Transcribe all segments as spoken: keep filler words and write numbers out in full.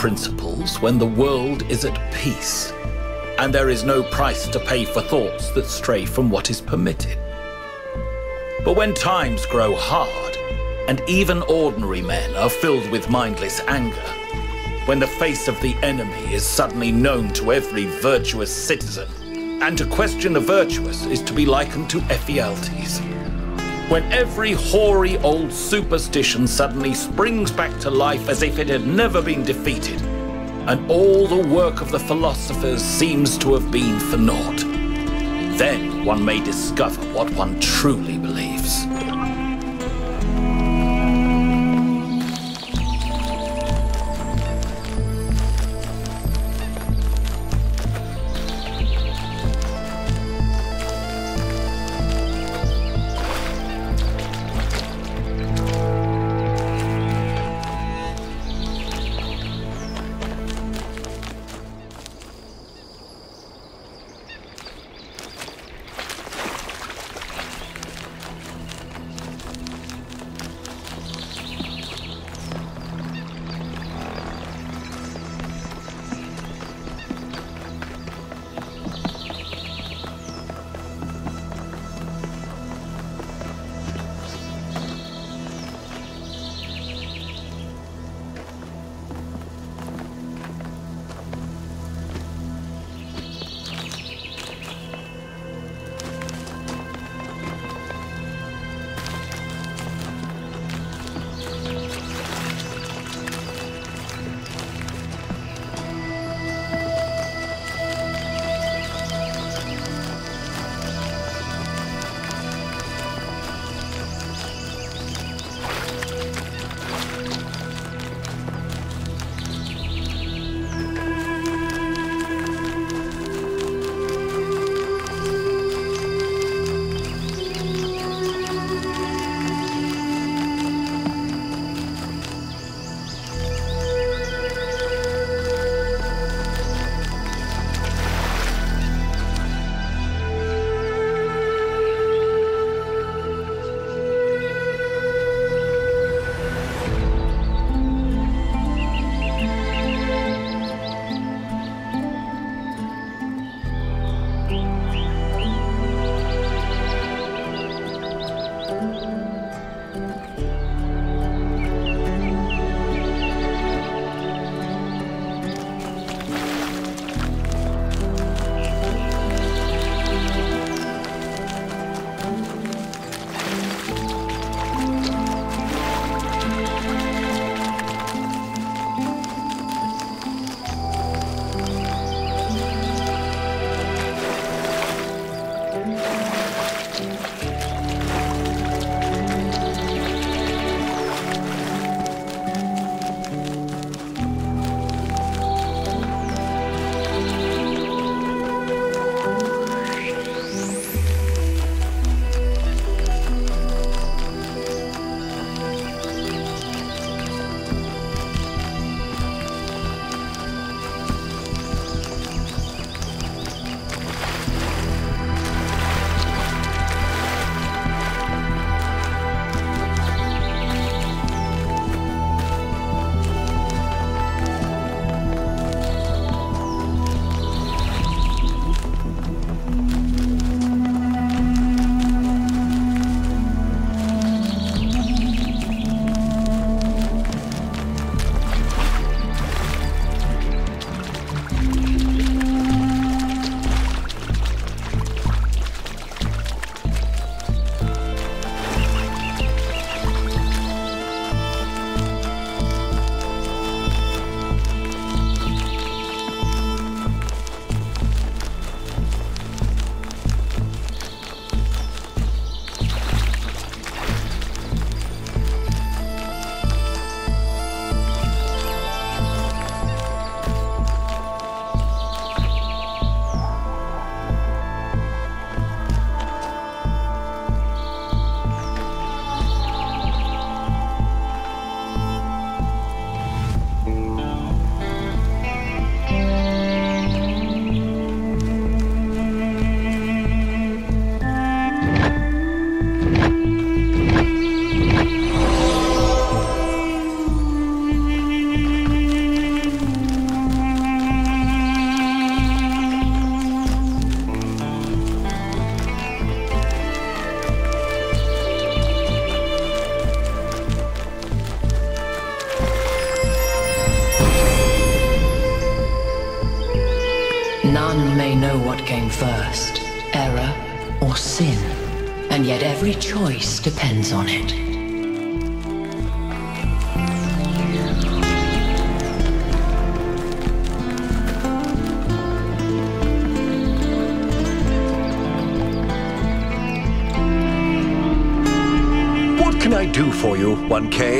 principles when the world is at peace, and there is no price to pay for thoughts that stray from what is permitted. But when times grow hard, and even ordinary men are filled with mindless anger, when the face of the enemy is suddenly known to every virtuous citizen, and to question the virtuous is to be likened to Ephialtes, when every hoary old superstition suddenly springs back to life as if it had never been defeated, and all the work of the philosophers seems to have been for naught, then one may discover what one truly believes. None may know what came first, error or sin, and yet every choice depends on it. What can I do for you, one K?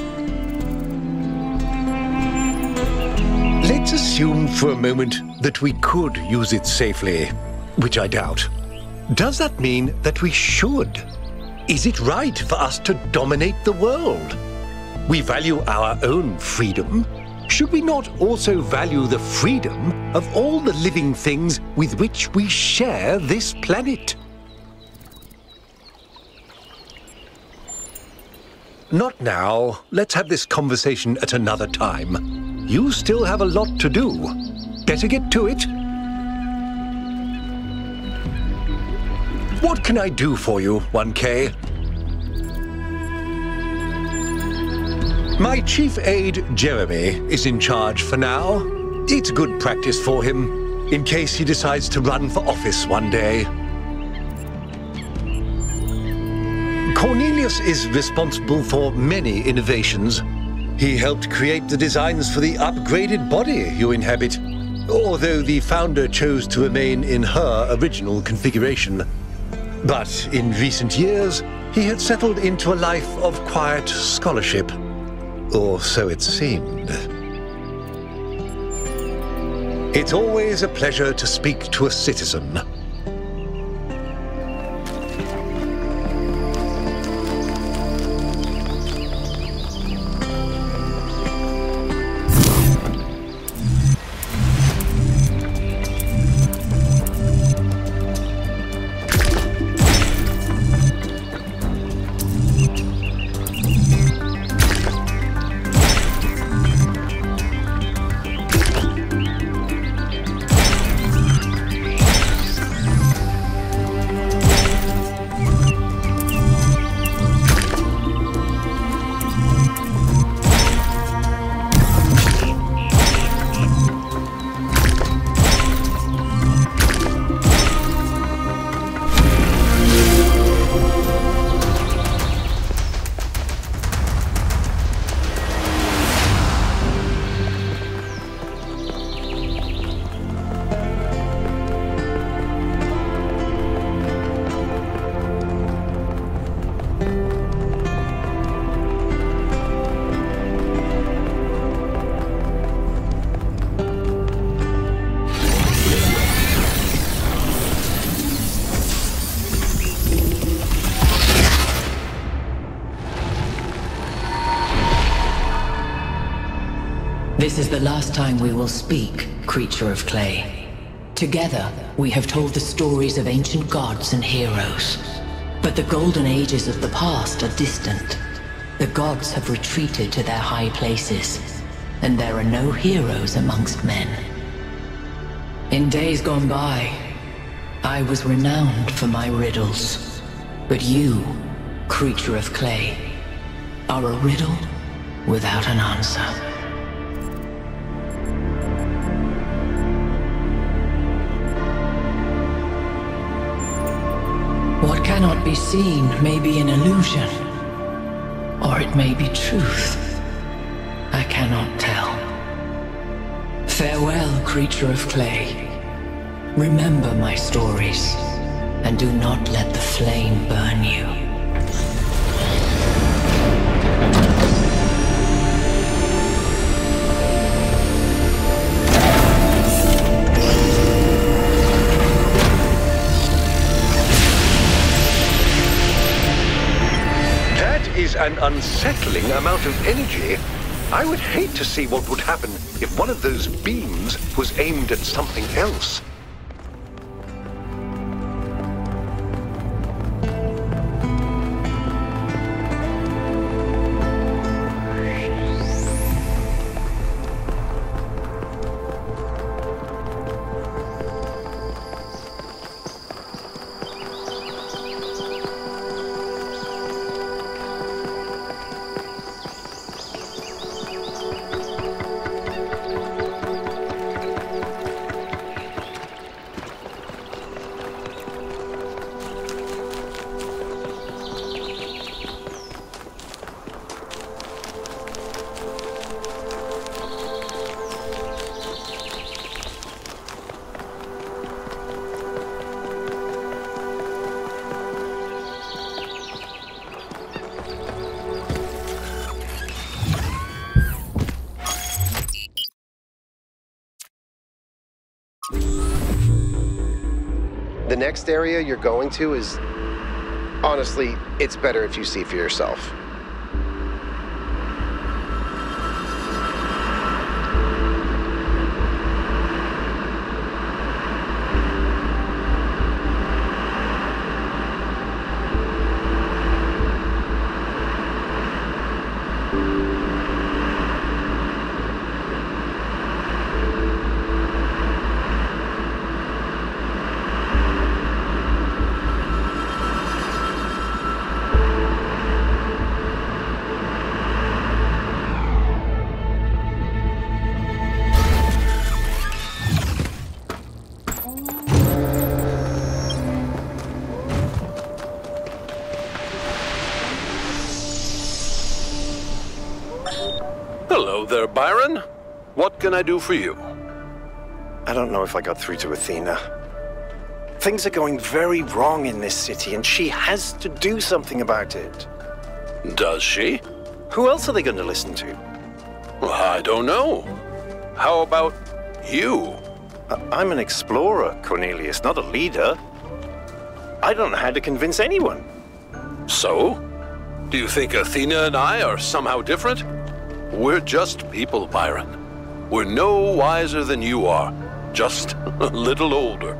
Let's assume for a moment that we could use it safely, which I doubt. Does that mean that we should? Is it right for us to dominate the world? We value our own freedom. Should we not also value the freedom of all the living things with which we share this planet? Not now. Let's have this conversation at another time. You still have a lot to do. Better get to it. What can I do for you, one K? My chief aide, Jeremy, is in charge for now. It's good practice for him, in case he decides to run for office one day. Cornelius is responsible for many innovations. He helped create the designs for the upgraded body you inhabit, although the founder chose to remain in her original configuration. But in recent years, he had settled into a life of quiet scholarship. Or so it seemed. It's always a pleasure to speak to a citizen. This is the last time we will speak, creature of clay. Together, we have told the stories of ancient gods and heroes. But the golden ages of the past are distant. The gods have retreated to their high places, and there are no heroes amongst men. In days gone by, I was renowned for my riddles. But you, creature of clay, are a riddle without an answer. What cannot be seen may be an illusion, or it may be truth. I cannot tell. Farewell, creature of clay. Remember my stories, and do not let the flame burn you. Is an unsettling amount of energy. I would hate to see what would happen if one of those beams was aimed at something else. The next area you're going to is... honestly, it's better if you see for yourself. Hello there, Byron. What can I do for you? I don't know if I got through to Athena. Things are going very wrong in this city, and she has to do something about it. Does she? Who else are they going to listen to? Well, I don't know. How about you? I- I'm an explorer, Cornelius, not a leader. I don't know how to convince anyone. So? Do you think Athena and I are somehow different? We're just people, Byron. We're no wiser than you are, just a little older.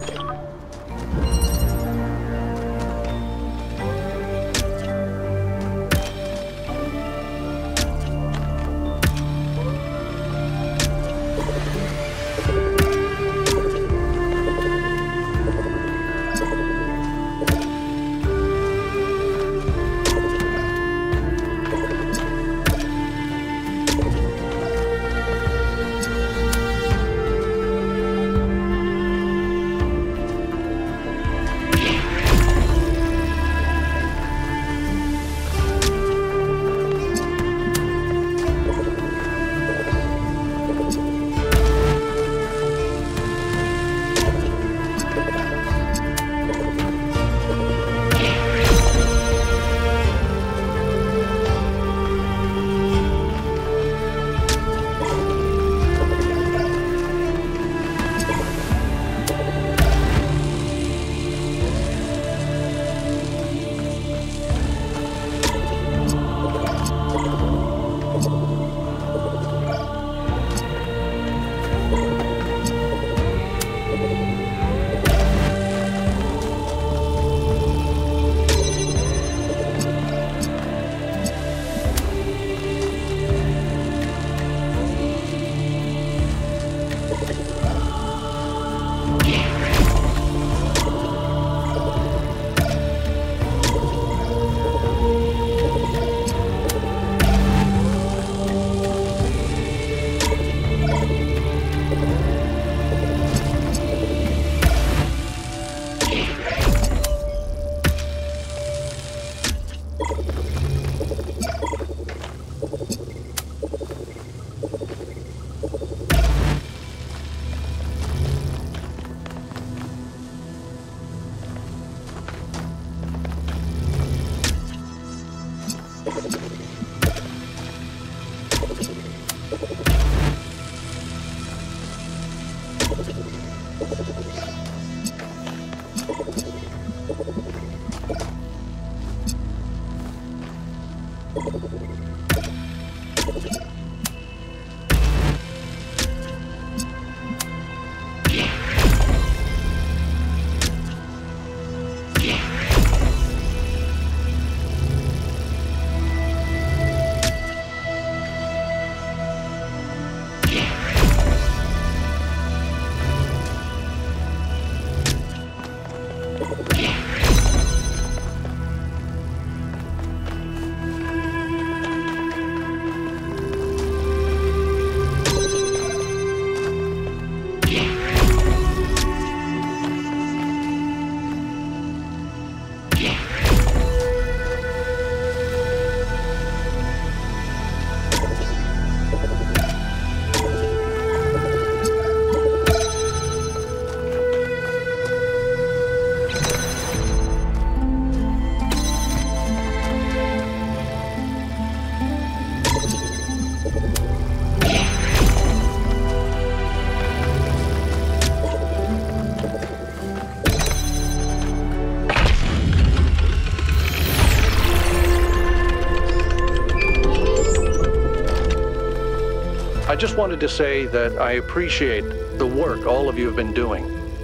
just wanted to say that I appreciate the work all of you have been doing.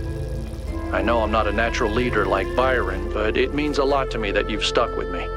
I know I'm not a natural leader like Byron, but it means a lot to me that you've stuck with me.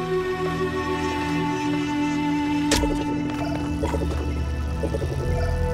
you